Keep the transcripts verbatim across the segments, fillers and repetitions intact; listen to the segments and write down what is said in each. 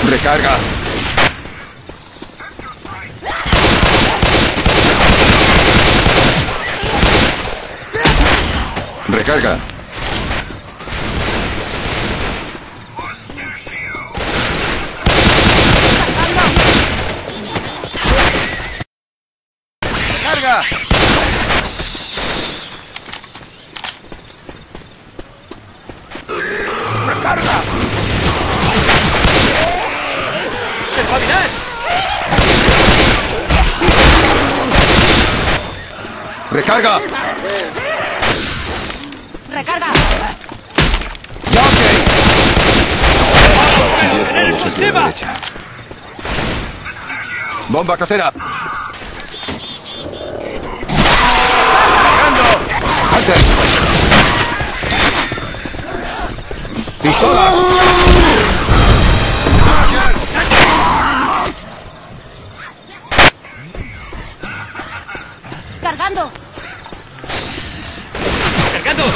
Recarga. Recarga. Recarga. Recarga. ¡Espabilad! Recarga. ¡Recarga! ¡Ya, ok! ¡Tener Hacia la derecha. ¡Bomba casera! ¡Cargando! ¡Hunter! ¡Pistolas! ¡Cargando! ¡Cargando!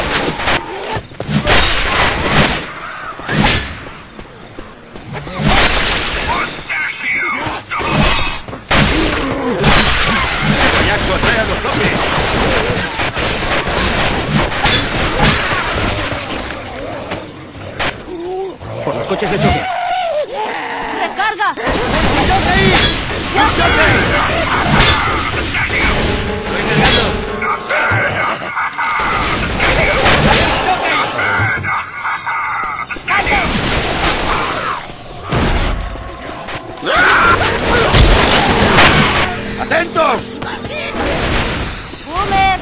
¡Coñaco, atrae a los bloques! Por los coches de choque. ¡Recarga! ¡Atentos! ¡Boomer!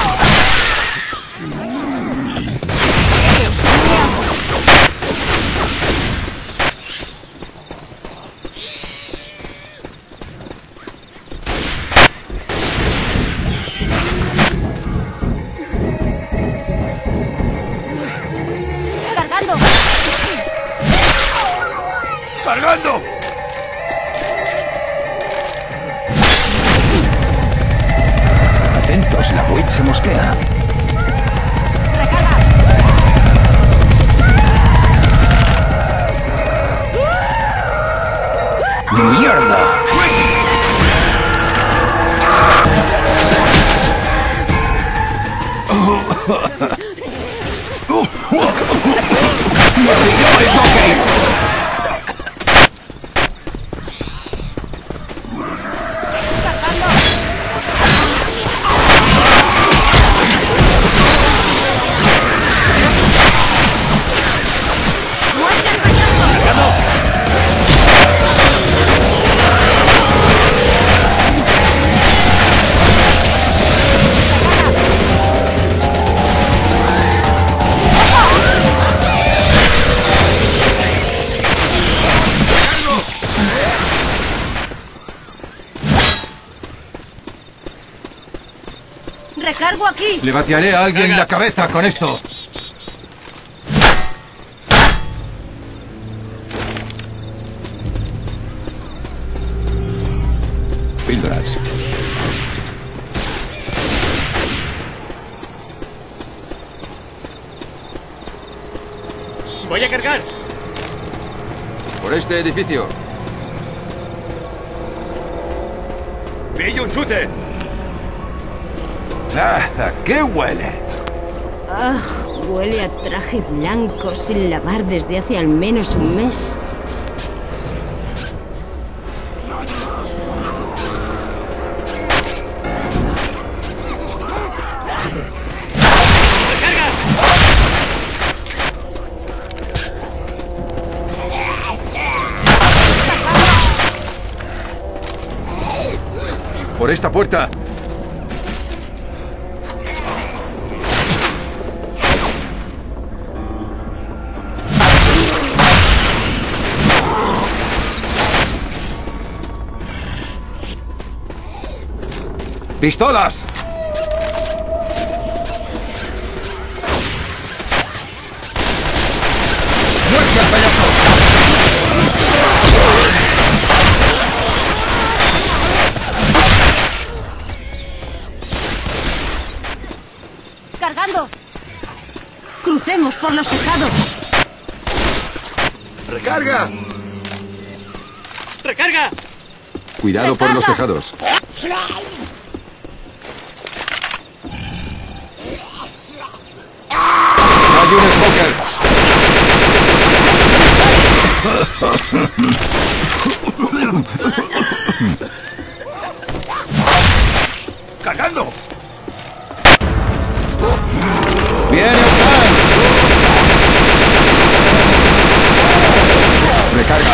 ¡Cargando! ¡Cargando! Atentos, la Witch se mosquea. ¡Recarga! ¡Mierda! ¡Me pilló el jockey! ¡Recargo aquí! Le batearé a alguien la cabeza con esto. Píldoras. ¡Voy a cargar! Por este edificio. ¡Pillo un chute! ¡Ah! ¿A qué huele? Ah, huele a traje blanco sin lavar desde hace al menos un mes. Por esta puerta. ¡Pistolas! ¡Muerte al payaso! ¡Cargando! ¡Crucemos por los tejados! ¡Recarga! ¡Recarga! Cuidado por los tejados. Hay un smoker. ¡Cargando! ¡Viene Octán! Recarga.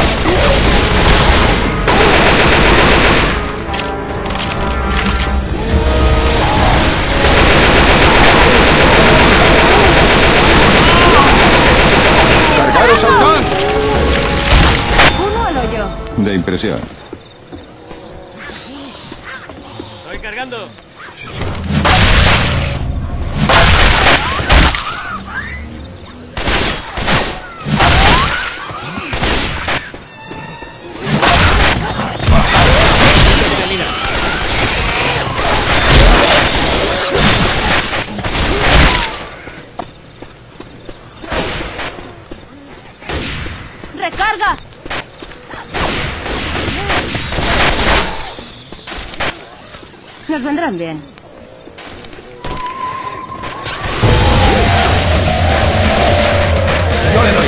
¡Cargaros, Octán! Uno al hoyo. De impresión. ¡Estoy cargando! ¡Recarga! Nos vendrán bien. Yo le doy.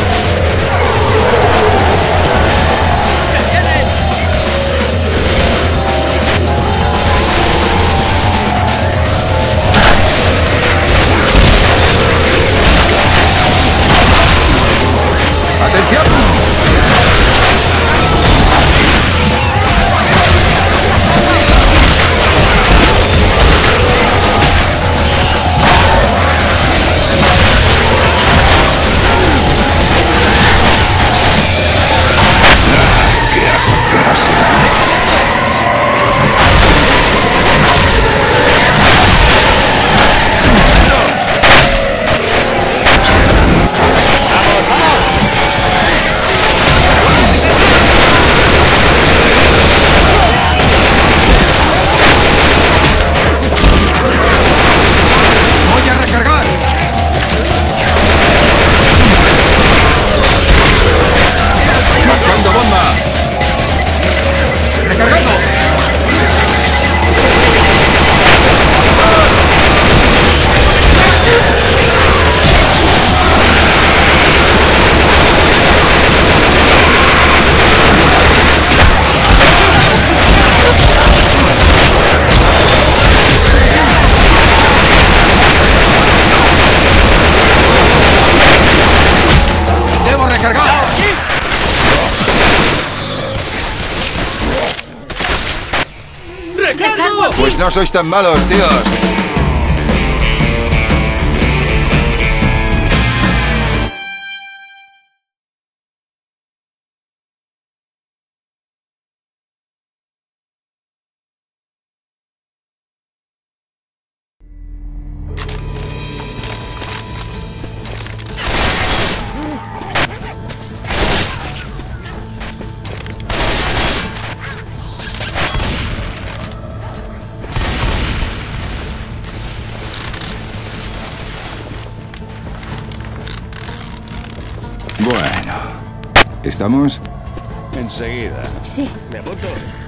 ¡Atención! ¡Voy a recargar! ¡Marchando bomba! ¡Recargando! ¡Debo recargar! ¡Recargo! Pues no sois tan malos, tíos. Bueno, ¿estamos? Enseguida. Sí. Me apunto.